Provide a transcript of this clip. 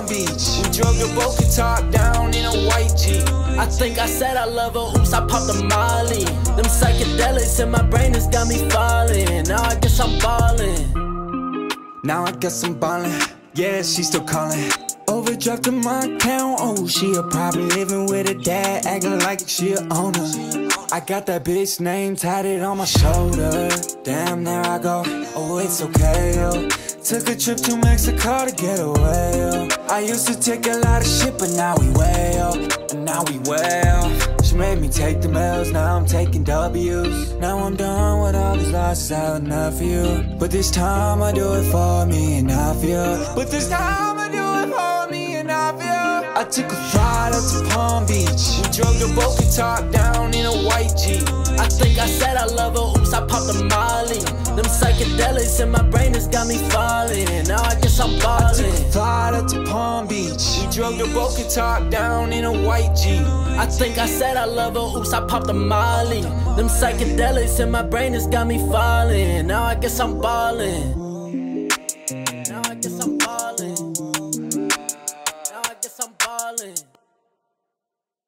Palm Beach. We drove to Boca, top down in a white Jeep. I think I said I love her, oops, I popped a molly. Them psychedelics in my brain has got me falling. Now I guess I'm ballin'. Now I guess I'm ballin'. Yeah, she's still calling. Overdrafting my account, oh, she a probably living with her dad, acting like she a owner. I got that bitch name tatted on my shoulder. Damn, there I go, oh, it's okay, yo. Took a trip to Mexico to get away, yo. I used to take a lot of shit, but now we way up, and now we way up. She made me take the L's, now I'm taking W's. Now I'm done with all these losses, I had enough of you. But this time I do it for me and not for you. But this time I do it for me and not for you. I took a flight up to Palm Beach. We drove to Boca, top down in a white Jeep. I think I said I love her, oops, I popped a molly. Them psychedelics in my brain has got me falling. Now I guess I'm ballin'. I took a flight up to Palm Beach. We drove to Boca, top down in a white Jeep. I think I said I love her, oops, I popped a molly. Them psychedelics in my brain has got me falling. Now I guess I'm ballin'.